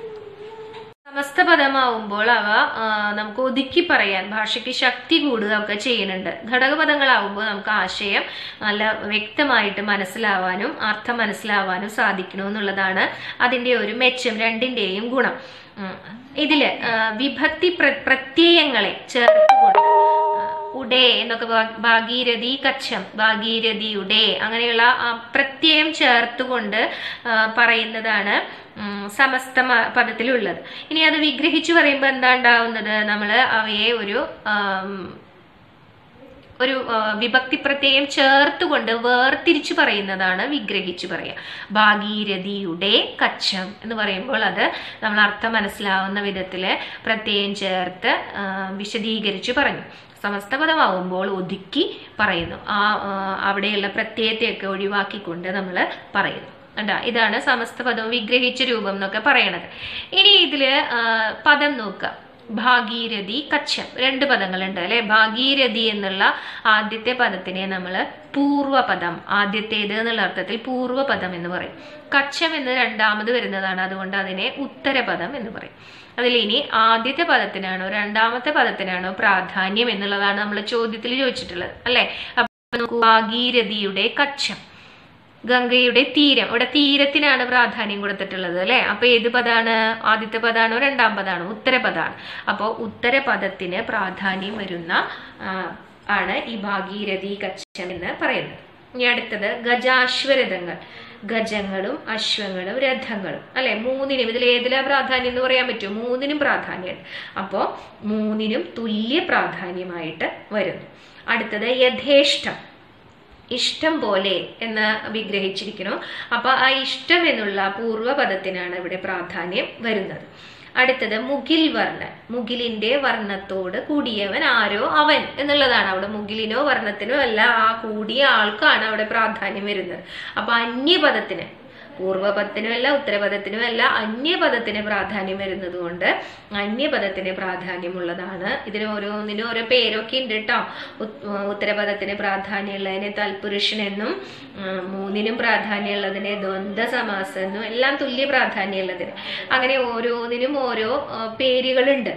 സമസ്തപദമാവുമ്പോൾ അവ നമുക്ക് ഒതുക്കി പറയാൻ ഭാഷയ്ക്ക് ശക്തി കൂടുക ഒക്കെ ചെയ്യുന്നുണ്ട്. ഘടകപദങ്ങളാവുമ്പോൾ നമുക്ക് ആശയം നല്ല വ്യക്തമായിട്ട് മനസ്സിലാവാനും അർത്ഥം മനസ്സിലാവാനും സാധിക്കണമെന്നുള്ളതാണ് അതിൻ്റെ ഒരു മെച്ചം, രണ്ടിൻ്റെയും ഗുണം. ഇതില് വിഭക്തി പ്രത്യയങ്ങളെ ചേർത്തുകൊണ്ട് ഉടേ എന്നൊക്കെ, ഭാഗീരഥി കച്ഛം, ഭാഗീരഥിയുടെ, അങ്ങനെയുള്ള പ്രത്യയം ചേർത്തുകൊണ്ട് പറയുന്നതാണ് സമസ്ത പദത്തിലുള്ളത്. ഇനി അത് വിഗ്രഹിച്ചു പറയുമ്പോൾ എന്താ ഉണ്ടാവുന്നത്? നമ്മൾ അവയെ ഒരു ഒരു വിഭക്തി പ്രത്യയം ചേർത്തുകൊണ്ട് വേർതിരിച്ചു പറയുന്നതാണ് വിഗ്രഹിച്ചു പറയുക. ഭാഗീരഥിയുടെ കച്ഛം എന്ന് പറയുമ്പോൾ അത് നമ്മൾ അർത്ഥം മനസ്സിലാവുന്ന വിധത്തില് പ്രത്യയം ചേർത്ത് വിശദീകരിച്ചു പറഞ്ഞു. സമസ്തപദമാവുമ്പോൾ ഒതുക്കി പറയുന്നു. ആ അവിടെയുള്ള പ്രത്യയത്തെയൊക്കെ ഒഴിവാക്കിക്കൊണ്ട് നമ്മൾ പറയുന്നു. കണ്ടാ, ഇതാണ് സമസ്തപദവും വിഗ്രഹിച്ച രൂപം എന്നൊക്കെ പറയണത്. ഇനി ഇതില് പദം നോക്കുക. ഭാഗീരഥി കച്ഛം, രണ്ട് പദങ്ങളുണ്ട് അല്ലെ. ഭാഗീരഥി എന്നുള്ള ആദ്യത്തെ പദത്തിനെ നമ്മൾ പൂർവപദം, ആദ്യത്തേത് എന്നുള്ള അർത്ഥത്തിൽ പൂർവപദം എന്ന് പറയും. കച്ഛം എന്ന് രണ്ടാമത് വരുന്നതാണ്, അതുകൊണ്ട് അതിനെ ഉത്തരപദം എന്ന് പറയും. അതിൽ ഇനി ആദ്യത്തെ പദത്തിനാണോ രണ്ടാമത്തെ പദത്തിനാണോ പ്രാധാന്യം എന്നുള്ളതാണ് നമ്മൾ ചോദ്യത്തിൽ ചോദിച്ചിട്ടുള്ളത് അല്ലെ. അപ്പൊ ഭാഗീരഥിയുടെ കച്ഛം, ഗംഗയുടെ തീരം, ഇവിടെ തീരത്തിനാണ് പ്രാധാന്യം കൊടുത്തിട്ടുള്ളത് അല്ലെ. അപ്പൊ ഏത് പദാണ്? ആദ്യത്തെ പദാണോ രണ്ടാം പദാണോ? ഉത്തരപദാണ്. അപ്പോ ഉത്തരപദത്തിന് പ്രാധാന്യം വരുന്ന ആണ് ഈ ഭാഗീരഥി കച്ഛം എന്ന് പറയുന്നത്. ഇനി അടുത്തത് ഗജാശ്വരഥങ്ങൾ, ഗജങ്ങളും അശ്വങ്ങളും രഥങ്ങളും അല്ലെ. മൂന്നിനും ഇതിൽ ഏതിലാ പ്രാധാന്യം എന്ന് പറയാൻ പറ്റുമോ? മൂന്നിനും പ്രാധാന്യമുണ്ട്. അപ്പോ മൂന്നിനും തുല്യ പ്രാധാന്യമായിട്ട് വരുന്നു. അടുത്തത് യഥേഷ്ടം, ഇഷ്ടം പോലെ എന്ന് വിഗ്രഹിച്ചിരിക്കുന്നു. അപ്പൊ ആ ഇഷ്ടം എന്നുള്ള പൂർവപദത്തിനാണ് ഇവിടെ പ്രാധാന്യം വരുന്നത്. അടുത്തത് മുകിൽ വർണ്ണൻ, മുകിലിന്റെ വർണ്ണത്തോട് കൂടിയവൻ ആരോ അവൻ എന്നുള്ളതാണ്. അവിടെ മുകിലിനോ വർണ്ണത്തിനോ അല്ല, ആ കൂടിയ ആൾക്കാണ് അവിടെ പ്രാധാന്യം വരുന്നത്. അപ്പൊ അന്യപദത്തിന്, പൂർവപദത്തിനുമല്ല ഉത്തരപദത്തിനുമല്ല, അന്യപദത്തിന് പ്രാധാന്യം വരുന്നത് കൊണ്ട് അന്യപദത്തിന് പ്രാധാന്യമുള്ളതാണ്. ഇതിന് ഓരോന്നിനും ഓരോ പേരൊക്കെ ഉണ്ട് കേട്ടോ. ഉത്തരപദത്തിന് പ്രാധാന്യമുള്ളതിനെ തൽപുരുഷനെന്നും, മൂന്നിനും പ്രാധാന്യമുള്ളതിനെ ദ്വന്ദ്വ സമാസം എന്നും, എല്ലാം തുല്യ പ്രാധാന്യമുള്ളതിന്. അങ്ങനെ ഓരോന്നിനും ഓരോ പേരുകളുണ്ട്.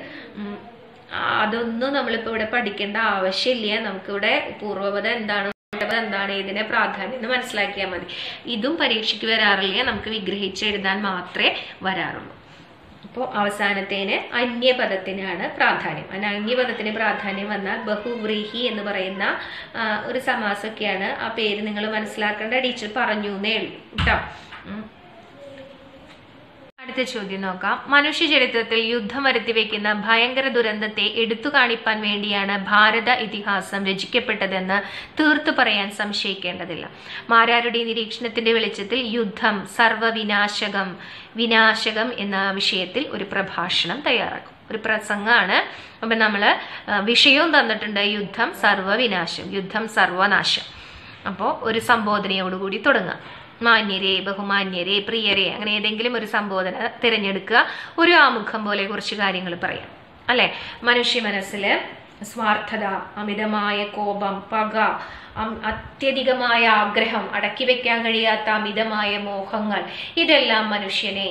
അതൊന്നും നമ്മളിപ്പോ ഇവിടെ പഠിക്കേണ്ട ആവശ്യമില്ല. നമുക്കിവിടെ പൂർവപദം എന്താണ് എന്താണ് ഇതിനെ പ്രാധാന്യം എന്ന് മനസ്സിലാക്കിയാൽ മതി. ഇതും പരീക്ഷയ്ക്ക് വരാറില്ല, നമുക്ക് വിഗ്രഹിച്ച് എഴുതാൻ മാത്രമേ വരാറുള്ളൂ. അപ്പോൾ അവസാനത്തേന് അന്യപദത്തിനാണ് പ്രാധാന്യം. അങ്ങനെ അന്യപദത്തിന് പ്രാധാന്യം വന്നാൽ ബഹുവ്രീഹി എന്ന് പറയുന്ന ഒരു സമാസമൊക്കെയാണ്. ആ പേര് നിങ്ങൾ മനസ്സിലാക്കേണ്ട, ടീച്ചർ പറഞ്ഞു എന്നേ ഉള്ളൂ കേട്ടോ. അടുത്ത ചോദ്യം നോക്കാം. മനുഷ്യ ചരിത്രത്തിൽ യുദ്ധം വരുത്തിവെക്കുന്ന ഭയങ്കര ദുരന്തത്തെ എടുത്തു കാണിപ്പാൻ വേണ്ടിയാണ് ഭാരത ഇതിഹാസം രചിക്കപ്പെട്ടതെന്ന് തീർത്തു പറയാൻ സംശയിക്കേണ്ടതില്ല. മാരാരുടെ നിരീക്ഷണത്തിന്റെ വെളിച്ചത്തിൽ യുദ്ധം സർവവിനാശകം വിനാശകം എന്ന വിഷയത്തിൽ ഒരു പ്രഭാഷണം തയ്യാറാക്കും. ഒരു പ്രസംഗമാണ്. അപ്പൊ നമ്മള് വിഷയവും തന്നിട്ടുണ്ട്, യുദ്ധം സർവവിനാശം, യുദ്ധം സർവനാശം. അപ്പോൾ ഒരു സംബോധനയോടുകൂടി തുടങ്ങാം. മാന്യരെ, ബഹുമാന്യരെ, പ്രിയരെ, അങ്ങനെ ഏതെങ്കിലും ഒരു സംബോധന തിരഞ്ഞെടുക്കുക. ഒരു ആമുഖം പോലെ കുറച്ച് കാര്യങ്ങൾ പറയാം അല്ലെ. മനുഷ്യ മനസ്സില് സ്വാർത്ഥത, അമിതമായ കോപം, പക, അത്യധികമായ ആഗ്രഹം, അടക്കി വെക്കാൻ കഴിയാത്ത അമിതമായ മോഹങ്ങൾ, ഇതെല്ലാം മനുഷ്യനെ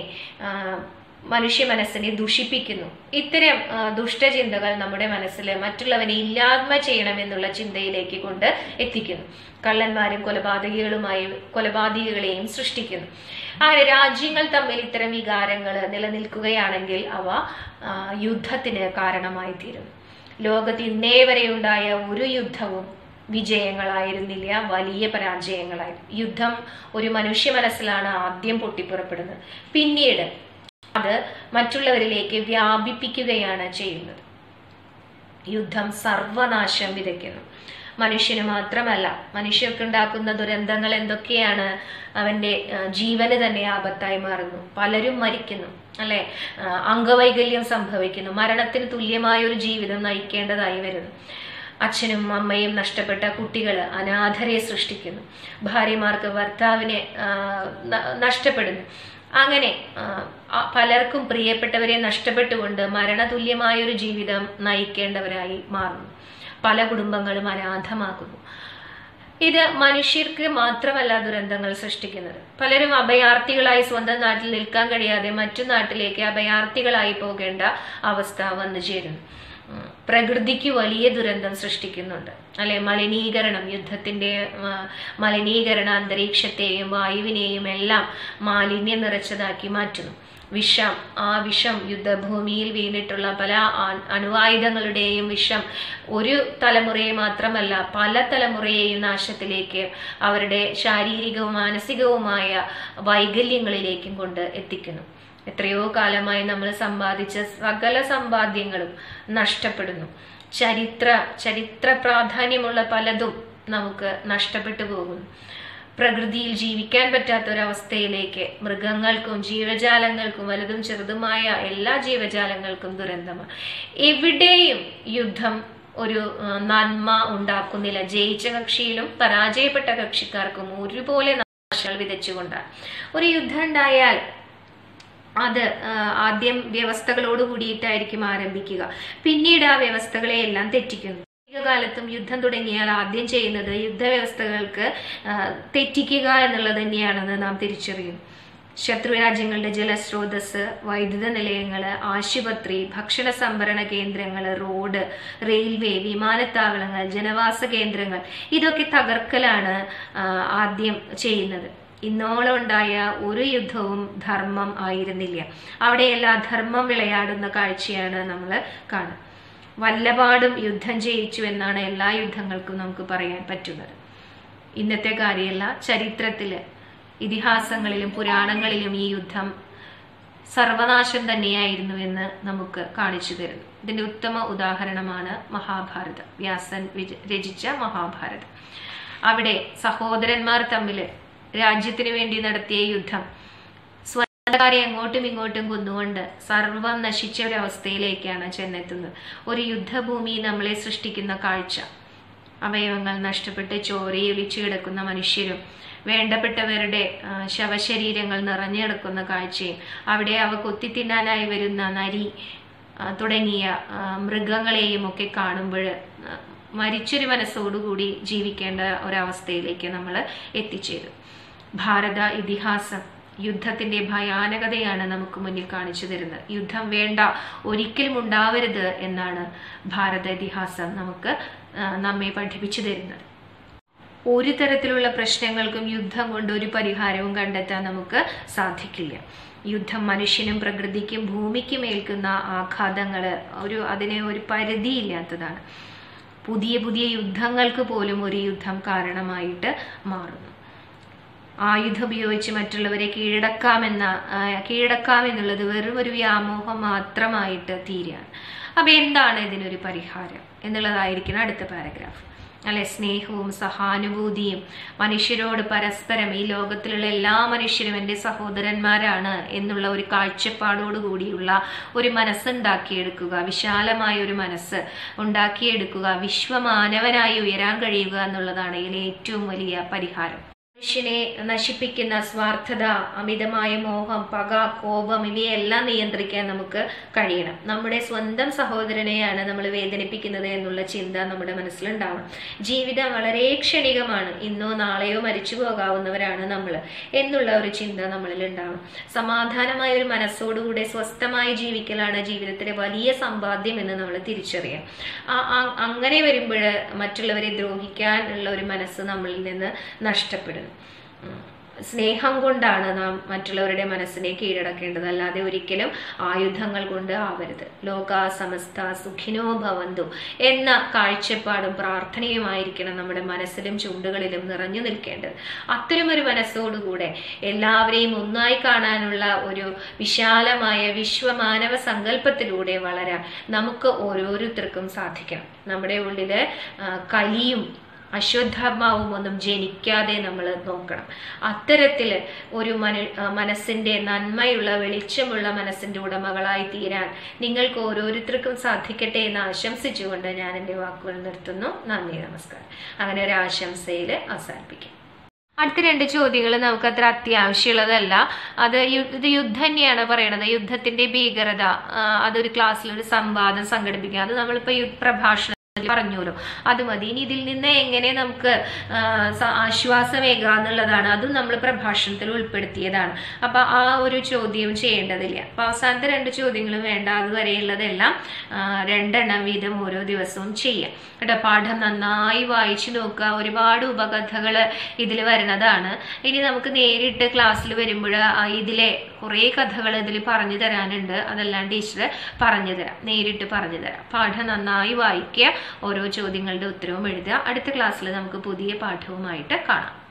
മനുഷ്യ മനസ്സിനെ ദുഷിപ്പിക്കുന്നു. ഇത്തരം ദുഷ്ടചിന്തകൾ നമ്മുടെ മനസ്സിൽ മറ്റുള്ളവനെ ഇല്ലായ്മ ചെയ്യണമെന്നുള്ള ചിന്തയിലേക്ക് കൊണ്ട് എത്തിക്കുന്നു. കള്ളന്മാരും കൊലപാതകികളുമായി കൊലപാതകികളെയും സൃഷ്ടിക്കുന്നു. അങ്ങനെ രാജ്യങ്ങൾ തമ്മിൽ ഇത്തരം വികാരങ്ങൾ നിലനിൽക്കുകയാണെങ്കിൽ അവ യുദ്ധത്തിന് കാരണമായി തീരുന്നു. ലോകത്ത് ഇന്നേ വരെ ഉണ്ടായ ഒരു യുദ്ധവും വിജയങ്ങളായിരുന്നില്ല, വലിയ പരാജയങ്ങളായിരുന്നു. യുദ്ധം ഒരു മനുഷ്യ മനസ്സിലാണ് ആദ്യം പൊട്ടിപ്പുറപ്പെടുന്നത്, പിന്നീട് അത് മറ്റുള്ളവരിലേക്ക് വ്യാപിപ്പിക്കുകയാണ് ചെയ്യുന്നത്. യുദ്ധം സർവനാശം വിതയ്ക്കുന്നു. മനുഷ്യന് മാത്രമല്ല, മനുഷ്യർക്കുണ്ടാക്കുന്ന ദുരന്തങ്ങൾ എന്തൊക്കെയാണ്? അവന്റെ ജീവന് തന്നെ ആപത്തായി മാറുന്നു. പലരും മരിക്കുന്നു അല്ലെ, അംഗവൈകല്യം സംഭവിക്കുന്നു, മരണത്തിന് തുല്യമായ ഒരു ജീവിതം നയിക്കേണ്ടതായി വരുന്നു. അച്ഛനും അമ്മയും നഷ്ടപ്പെട്ട കുട്ടികൾ അനാഥരെ സൃഷ്ടിക്കുന്നു. ഭാര്യമാർക്ക് ഭർത്താവിനെ നഷ്ടപ്പെടുന്നു. അങ്ങനെ പലർക്കും പ്രിയപ്പെട്ടവരെ നഷ്ടപ്പെട്ടുകൊണ്ട് മരണതുല്യമായൊരു ജീവിതം നയിക്കേണ്ടവരായി മാറുന്നു. പല കുടുംബങ്ങളും അനാഥമാകുന്നു. ഇത് മനുഷ്യർക്ക് മാത്രമല്ല ദുരന്തങ്ങൾ സൃഷ്ടിക്കുന്നത്. പലരും അഭയാർത്ഥികളായി സ്വന്തം നാട്ടിൽ നിൽക്കാൻ കഴിയാതെ മറ്റു നാട്ടിലേക്ക് അഭയാർത്ഥികളായി പോകേണ്ട അവസ്ഥ വന്നു ചേരുന്നു. പ്രകൃതിക്ക് വലിയ ദുരന്തം സൃഷ്ടിക്കുന്നുണ്ട് അല്ലെ. മലിനീകരണം, യുദ്ധത്തിന്റെ മലിനീകരണ അന്തരീക്ഷത്തെയും വായുവിനെയും എല്ലാം മാലിന്യം നിറച്ചതാക്കി മാറ്റുന്നു. വിഷം, ആ വിഷം യുദ്ധഭൂമിയിൽ വീണിട്ടുള്ള പല അണുവായുധങ്ങളുടെയും വിഷം ഒരു തലമുറയെ മാത്രമല്ല പല തലമുറയെയും നാശത്തിലേക്ക്, അവരുടെ ശാരീരികവും മാനസികവുമായ വൈകല്യങ്ങളിലേക്കും കൊണ്ട് എത്തിക്കുന്നു. എത്രയോ കാലമായി നമ്മൾ സമ്പാദിച്ച സകല സമ്പാദ്യങ്ങളും നഷ്ടപ്പെടുന്നു. ചരിത്ര ചരിത്ര പ്രാധാന്യമുള്ള പലതും നമുക്ക് നഷ്ടപ്പെട്ടു പോകുന്നു. പ്രകൃതിയിൽ ജീവിക്കാൻ പറ്റാത്തൊരവസ്ഥയിലേക്ക് മൃഗങ്ങൾക്കും ജീവജാലങ്ങൾക്കും വലുതും ചെറുതുമായ എല്ലാ ജീവജാലങ്ങൾക്കും ദുരന്തമാണ്. എവിടെയും യുദ്ധം ഒരു നന്മ ഉണ്ടാക്കുന്നില്ല. ജയിച്ച കക്ഷിയിലും പരാജയപ്പെട്ട കക്ഷിക്കാർക്കും ഒരുപോലെ നാശങ്ങൾ വിതച്ചുകൊണ്ടാണ്. ഒരു യുദ്ധം ഉണ്ടായാൽ അത് ആദ്യം വ്യവസ്ഥകളോട് കൂടിയിട്ടായിരിക്കും ആരംഭിക്കുക, പിന്നീട് ആ വ്യവസ്ഥകളെ എല്ലാം തെറ്റിക്കുന്നു. കാലത്തും യുദ്ധം തുടങ്ങിയാൽ ആദ്യം ചെയ്യുന്നത് യുദ്ധവ്യവസ്ഥകൾക്ക് തെറ്റിക്കുക എന്നുള്ളത് തന്നെയാണെന്ന് നാം തിരിച്ചറിയും. ശത്രു രാജ്യങ്ങളുടെ ജലസ്രോതസ്, വൈദ്യുത നിലയങ്ങള്, ആശുപത്രി, ഭക്ഷണ സംഭരണ കേന്ദ്രങ്ങൾ, റോഡ്, റെയിൽവേ, വിമാനത്താവളങ്ങൾ, ജനവാസ കേന്ദ്രങ്ങൾ, ഇതൊക്കെ തകർക്കലാണ് ആദ്യം ചെയ്യുന്നത്. ഇന്നോളം ഉണ്ടായ ഒരു യുദ്ധവും ധർമ്മം ആയിരുന്നില്ല. അവിടെയെല്ലാം ധർമ്മം വിളയാടുന്ന കാഴ്ചയാണ് നമ്മൾ കാണുന്നത്. വല്ലപാടും യുദ്ധം ജയിച്ചു എന്നാണ് എല്ലാ യുദ്ധങ്ങൾക്കും നമുക്ക് പറയാൻ പറ്റുന്നത്. ഇന്നത്തെ കാര്യമല്ല, ചരിത്രത്തില് ഇതിഹാസങ്ങളിലും പുരാണങ്ങളിലും ഈ യുദ്ധം സർവനാശം തന്നെയായിരുന്നു എന്ന് നമുക്ക് കാണിച്ചു തരുന്നു. ഇതിന്റെ ഉത്തമ ഉദാഹരണമാണ് മഹാഭാരതം, വ്യാസൻ രചിച്ച മഹാഭാരതം. അവിടെ സഹോദരന്മാർ തമ്മില് രാജ്യത്തിന് വേണ്ടി നടത്തിയ യുദ്ധം സ്വന്തക്കാരെ അങ്ങോട്ടും ഇങ്ങോട്ടും കൊന്നുകൊണ്ട് സർവം നശിച്ച ഒരവസ്ഥയിലേക്കാണ് ചെന്നെത്തുന്നത്. ഒരു യുദ്ധഭൂമി നമ്മളെ സൃഷ്ടിക്കുന്ന കാഴ്ച, അവയവങ്ങൾ നഷ്ടപ്പെട്ട് ചോരയൊലിച്ചു കിടക്കുന്ന മനുഷ്യരും വേണ്ടപ്പെട്ടവരുടെ ശവശരീരങ്ങൾ നിറഞ്ഞു കിടക്കുന്ന കാഴ്ചയും, അവിടെ അവ കൊത്തിത്തിന്നാനായി വരുന്ന നരി തുടങ്ങിയ മൃഗങ്ങളെയും ഒക്കെ കാണുമ്പോൾ മരിച്ചൊരു മനസ്സോടുകൂടി ജീവിക്കേണ്ട ഒരവസ്ഥയിലേക്ക് നമ്മൾ എത്തിച്ചേരും. ഭാരത ഇതിഹാസം യുദ്ധത്തിന്റെ ഭയാനകതയാണ് നമുക്ക് മുന്നിൽ കാണിച്ചു തരുന്നത്. യുദ്ധം വേണ്ട, ഒരിക്കലും ഉണ്ടാവരുത് എന്നാണ് ഭാരത ഇതിഹാസം നമുക്ക് നമ്മെ പഠിപ്പിച്ചു തരുന്നത്. ഒരു തരത്തിലുള്ള പ്രശ്നങ്ങൾക്കും യുദ്ധം കൊണ്ട് ഒരു പരിഹാരവും കണ്ടെത്താൻ നമുക്ക് സാധിക്കില്ല. യുദ്ധം മനുഷ്യനും പ്രകൃതിക്കും ഭൂമിക്കും ഏൽക്കുന്ന ആഘാതങ്ങള് ഒരു അതിനെ ഒരു പരിധിയില്ലാത്തതാണ്. പുതിയ പുതിയ യുദ്ധങ്ങൾക്ക് പോലും ഒരു യുദ്ധം കാരണമായിട്ട് മാറുന്നു. ആയുധം ഉപയോഗിച്ച് മറ്റുള്ളവരെ കീഴടക്കാമെന്ന കീഴടക്കാമെന്നുള്ളത് വെറും ഒരു വ്യാമോഹം മാത്രമായിട്ട് തീരുകയാണ്. അപ്പൊ എന്താണ് ഇതിനൊരു പരിഹാരം എന്നുള്ളതായിരിക്കണം അടുത്ത പാരഗ്രാഫ് അല്ലെ. സ്നേഹവും സഹാനുഭൂതിയും, മനുഷ്യരോട് പരസ്പരം ഈ ലോകത്തിലുള്ള എല്ലാ മനുഷ്യരും എൻ്റെ സഹോദരന്മാരാണ് എന്നുള്ള ഒരു കാഴ്ചപ്പാടോടുകൂടിയുള്ള ഒരു മനസ്സുണ്ടാക്കിയെടുക്കുക, വിശാലമായ ഒരു മനസ്സ് ഉണ്ടാക്കിയെടുക്കുക, വിശ്വമാനവനായി ഉയരാൻ കഴിയുക എന്നുള്ളതാണ് ഇതിലെ ഏറ്റവും വലിയ പരിഹാരം. മനുഷ്യനെ നശിപ്പിക്കുന്ന സ്വാർത്ഥത, അമിതമായ മോഹം, പക, കോപം ഇവയെല്ലാം നിയന്ത്രിക്കാൻ നമുക്ക് കഴിയണം. നമ്മുടെ സ്വന്തം സഹോദരനെയാണ് നമ്മൾ വേദനിപ്പിക്കുന്നത് എന്നുള്ള ചിന്ത നമ്മുടെ മനസ്സിലുണ്ടാവണം. ജീവിതം വളരെ ക്ഷണികമാണ്, ഇന്നോ നാളെയോ മരിച്ചു പോകാവുന്നവരാണ് നമ്മൾ എന്നുള്ള ഒരു ചിന്ത നമ്മളിൽ ഉണ്ടാവണം. സമാധാനമായ ഒരു മനസ്സോടുകൂടെ സ്വസ്ഥമായി ജീവിക്കലാണ് ജീവിതത്തിലെ വലിയ സമ്പാദ്യം എന്ന് നമ്മൾ തിരിച്ചറിയാം. അങ്ങനെ വരുമ്പോൾ മറ്റുള്ളവരെ ദ്രോഹിക്കാനുള്ള ഒരു മനസ്സ് നമ്മളിൽ നിന്ന് നഷ്ടപ്പെടുന്നു. സ്നേഹം കൊണ്ടാണ് നാം മറ്റുള്ളവരുടെ മനസ്സിനെ കീഴടക്കേണ്ടത്, അല്ലാതെ ഒരിക്കലും ആയുധങ്ങൾ കൊണ്ട് ആവരുത്. ലോകാ സമസ്ത സുഖിനോ ഭവന്തു എന്ന കാഴ്ചപ്പാടും പ്രാർത്ഥനയുമായിരിക്കണം നമ്മുടെ മനസ്സിലും ചുണ്ടുകളിലും നിറഞ്ഞു നിൽക്കേണ്ടത്. അത്തരമൊരു മനസ്സോടുകൂടെ എല്ലാവരെയും ഒന്നായി കാണാനുള്ള ഒരു വിശാലമായ വിശ്വമാനവ സങ്കല്പത്തിലൂടെ വളരാൻ നമുക്ക് ഓരോരുത്തർക്കും സാധിക്കണം. നമ്മുടെ ഉള്ളില് കലിയും അശ്വത്ഥാത്മാവും ഒന്നും ജനിക്കാതെ നമ്മൾ നോക്കണം. അത്തരത്തിൽ ഒരു മനു മനസ്സിന്റെ നന്മയുള്ള വെളിച്ചമുള്ള മനസ്സിന്റെ ഉടമകളായി തീരാൻ നിങ്ങൾക്ക് ഓരോരുത്തർക്കും സാധിക്കട്ടെ എന്ന് ആശംസിച്ചുകൊണ്ട് ഞാൻ എൻ്റെ വാക്കുകൾ നിർത്തുന്നു. നന്ദി, നമസ്കാരം. അങ്ങനെ ഒരു ആശംസയിൽ അവസാനിപ്പിക്കും. അടുത്ത രണ്ട് ചോദ്യങ്ങൾ നമുക്ക് അത്ര അത്യാവശ്യമുള്ളതല്ല. അത് ഇത് യുദ്ധം തന്നെയാണ് പറയണത്. യുദ്ധത്തിന്റെ ഭീകരത, അതൊരു ക്ലാസ്സിൽ ഒരു സംവാദം സംഘടിപ്പിക്കുക, അത് നമ്മളിപ്പോ പ്രഭാഷണം പറഞ്ഞല്ലോ, അത് മതി. ഇനി ഇതിൽ നിന്ന് എങ്ങനെ നമുക്ക് ആശ്വാസമേകാം എന്നുള്ളതാണ്, അതും നമ്മൾ പ്രഭാഷണത്തിൽ ഉൾപ്പെടുത്തിയതാണ്. അപ്പൊ ആ ഒരു ചോദ്യവും ചെയ്യേണ്ടതില്ല. അപ്പൊ അവസാനത്തെ രണ്ട് ചോദ്യങ്ങളും വേണ്ട, അതുവരെയുള്ളതെല്ലാം രണ്ടെണ്ണം വീതം ഓരോ ദിവസവും ചെയ്യാം കേട്ടോ. പാഠം നന്നായി വായിച്ചു നോക്കുക. ഒരുപാട് ഉപകഥകൾ ഇതിൽ വരുന്നതാണ്. ഇനി നമുക്ക് നേരിട്ട് ക്ലാസ്സിൽ വരുമ്പോൾ ഇതിലെ കുറേ കഥകൾ ഇതിൽ പറഞ്ഞു തരാനുണ്ട്. അതെല്ലാം ടീച്ചർ പറഞ്ഞു തരാം, നേരിട്ട് പറഞ്ഞു തരാം. പാഠം നന്നായി വായിക്കുക, ഓരോ ചോദ്യങ്ങളുടെ ഉത്തരവും എഴുതുക. അടുത്ത ക്ലാസ്സിൽ നമുക്ക് പുതിയ പാഠവുമായിട്ട് കാണാം.